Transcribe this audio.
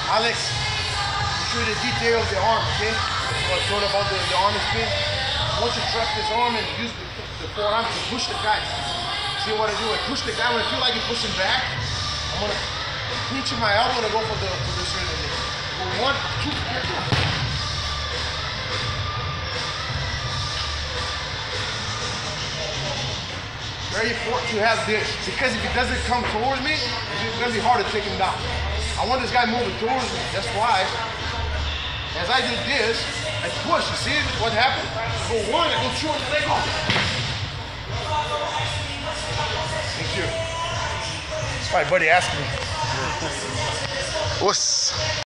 Alex, you show the detail of the arm, okay? So I told about the arm spin. Once you trust this arm and use the forearm to push the guy. See what I do? I push the guy. When I feel like he's pushing back, I'm gonna pinch my elbow and go for the surgery. Go 1, 2, 3. Very important to have this, because if he doesn't come towards me, it's gonna be hard to take him down. I want this guy moving towards me. That's why, as I do this, I push. You see what happened? I go 1, I go 2, and then I go. Thank you. That's my buddy asked me. Us.